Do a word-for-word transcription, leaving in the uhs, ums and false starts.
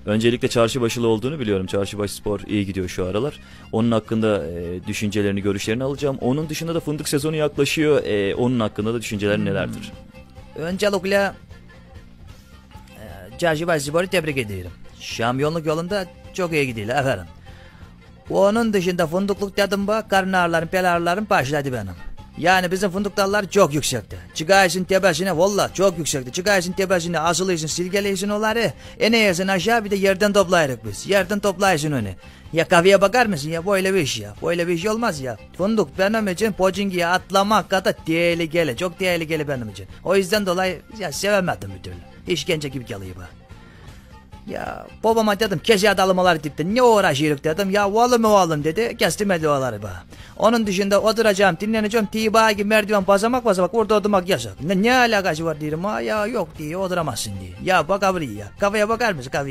Öncelikle Çarşıbaşılı olduğunu biliyorum. Çarşıbaşıspor iyi gidiyor şu aralar. Onun hakkında e, düşüncelerini, görüşlerini alacağım. Onun dışında da fındık sezonu yaklaşıyor. E, onun hakkında da düşüncelerin hmm. nelerdir? Öncelikle e, Çarşıbaşıspor'u tebrik ediyorum. Şampiyonluk yolunda çok iyi gidiyor efendim. Onun dışında fındıklık dedim bak, karın ağrılarım, bel ağrılarım başladı benim. Yani bizim fındık dalları çok yüksekti. Çıkarsın tepesine, valla çok yüksekti. Çıkarsın tepesine, asılıyorsun, silgeliyorsun onları. Eneyesin aşağı, bir de yerden toplayırız biz. Yerden toplayırsın onu. Ya kafaya bakar mısın ya, böyle bir iş ya. Böyle bir iş olmaz ya. Fındık benim için Pochinki'ye atlamak kadar tehlikeli. Çok tehlikeli benim için. O yüzden dolayı ya sevemedim bir türlü. İşkence gibi geliyor bu. Ya babama dedim keşke dalmaları tipte ne uğraşıyoruz dedim. Ya oğlum oğlum dedi, kestirmedi oğları bana. Onun dışında oturacağım, dinleneceğim, tiba gibi merdiven basamak basamak orada oturmak yasak. Ne, ne alakası var diyorum ha, ya yok diye oturamazsın diye. Ya bak abi ya, kafaya bakar mısın kafaya?